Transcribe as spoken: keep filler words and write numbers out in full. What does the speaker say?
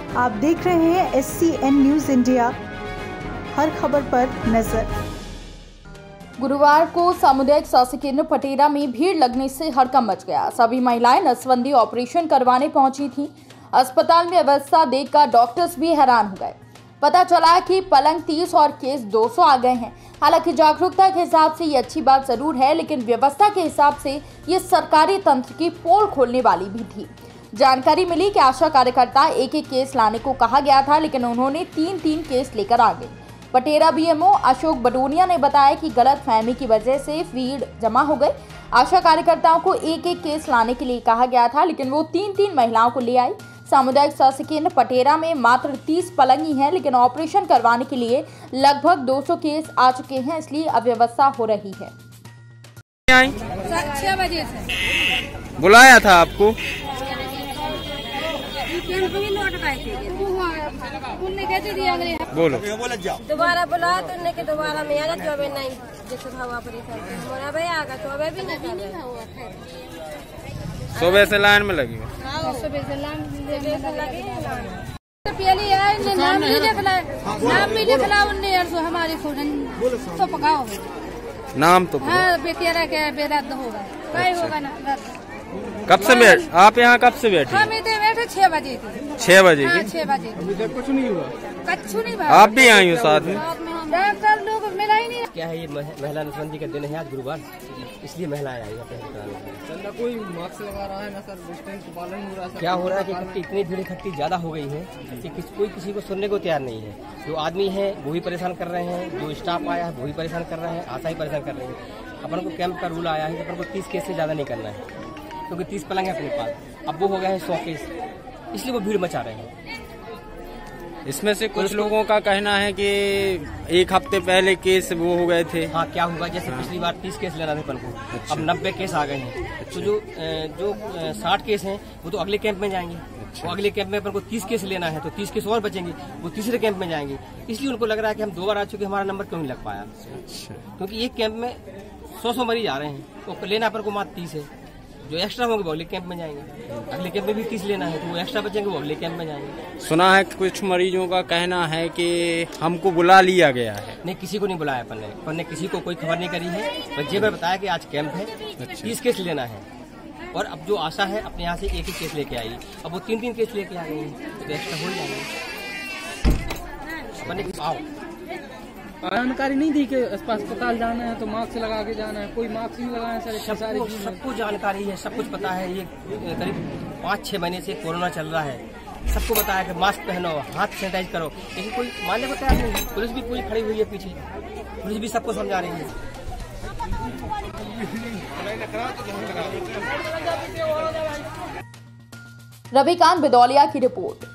आप देख रहे हैं S C N news India, हर खबर पर नजर। गुरुवार को सामुदायिक स्वास्थ्य केंद्र पटेरा में भीड़ लगने से हड़कंप मच गया। सभी महिलाएं नसबंदी ऑपरेशन करवाने पहुंची थीं। अस्पताल में व्यवस्था देखकर डॉक्टर्स भी हैरान हो गए। पता चला कि पलंग तीस और केस दो सौ आ गए हैं। हालांकि जागरूकता के हिसाब से ये अच्छी बात जरूर है, लेकिन व्यवस्था के हिसाब से ये सरकारी तंत्र की पोल खोलने वाली भी थी। जानकारी मिली कि आशा कार्यकर्ता एक एक केस लाने को कहा गया था, लेकिन उन्होंने तीन तीन केस लेकर आ गए। पटेरा बीएमओ अशोक बडोनिया ने बताया कि गलत फहमी की वजह से भीड़ जमा हो गई। आशा कार्यकर्ताओं को एक एक केस लाने के लिए कहा गया था, लेकिन वो तीन तीन महिलाओं को ले आई। सामुदायिक स्वास्थ्य केंद्र पटेरा में मात्र तीस पलंग ही हैं, लेकिन ऑपरेशन करवाने के लिए लगभग दो सौ केस आ चुके हैं, इसलिए अव्यवस्था हो रही है। छह बजे से बुलाया था आपको? बोलो। दोबारा बुला तो उन्हें के दोबारा में आगा जो नहीं जैसे भाव ऑपरेशन हमारा भाई आगा तो अबे भी नहीं सुबह से लाइन में लगी सुबह से लाइन में लगी पहले है नाम भी लिखला नाम भी लिखला उन्ने हमारे तो पकाओ नाम तो हाँ बेटिया के बेरद्द होगा कहीं होगा ना रद्द। कब से बैठ आप यहाँ कब से बैठे? हम इधर बैठे छह बजे थी। छह बजे हाँ, की छह बजे अभी तक कुछ नहीं हुआ? कुछ नहीं हुआ। आप भी आई हो साथ में? डॉक्टर लोग मिला ही नहीं। क्या है ये महिला नसबंदी का दिन है आज गुरुवार, इसलिए महिलाएं आई हैं। कोई मास्क लगा रहा है ना सर, डिस्टेंस पालन हो रहा है। क्या हो रहा है कि इकट्ठी इतनी भीड़ इकट्ठी ज्यादा हो गई है कि किस, कोई किसी को सुनने को तैयार नहीं है। जो आदमी है वो भी परेशान कर रहे हैं, जो स्टाफ आया है वो भी परेशान कर रहे हैं, आशा ही परेशान कर रहे हैं। अपन को कैंप का रूल आया है कि अपन को तीस केस से ज्यादा नहीं करना है, क्योंकि तीस पलंग है अपने पास। अब वो हो गया है सौ केस, इसलिए वो भीड़ मचा रहे हैं। इसमें से कुछ लोगों का कहना है कि एक हफ्ते पहले केस वो हो गए थे। हाँ, क्या हुआ जैसे पिछली बार तीस केस लेना थे अपन को, अच्छा। अब नब्बे केस आ गए हैं। अच्छा। तो जो जो साठ केस हैं वो तो अगले कैंप में जाएंगे। अच्छा। वो अगले कैंप में अपन को तीस केस लेना है तो तीस केस और बचेंगे, वो तीसरे कैंप में जाएंगे। इसलिए उनको लग रहा है कि हम दो बार आ चुके, हमारा नंबर क्यों नहीं लग पाया। अच्छा। क्योंकि एक कैंप में सौ सौ मरीज आ रहे हैं, तो लेना अपन को मात्र तीस है। जो एक्स्ट्रा होंगे वो अगले कैंप में जाएंगे, अगले कैंप में भी तीस लेना है तो वो एक्स्ट्रा बचेंगे, वो अगले कैंप में जाएंगे। सुना है कुछ मरीजों का कहना है कि हमको बुला लिया गया है। नहीं, किसी को नहीं बुलाया अपन ने अपन ने किसी को कोई खबर नहीं करी है। बस ये बताया कि आज कैंप है, तीस केस लेना है। और अब जो आशा है अपने यहाँ से एक ही केस लेके आई, अब वो तीन तीन केस लेके आ गई तो एक्स्ट्रा हो जाएंगे। अपन ने आओ जानकारी नहीं दी कि अस्पताल जाना है तो मास्क लगा के जाना है, कोई मास्क नहीं लगाया सर। सबको सबको जानकारी है, सब कुछ पता है। ये करीब पाँच छह महीने से कोरोना चल रहा है, सबको बताया कि मास्क पहनो, हाथ सैनिटाइज करो, लेकिन कोई मानने को तैयार नहीं है। पुलिस भी पूरी खड़ी हुई है पीछे, पुलिस भी सबको समझा रही है। रविकांत बिदौलिया की रिपोर्ट।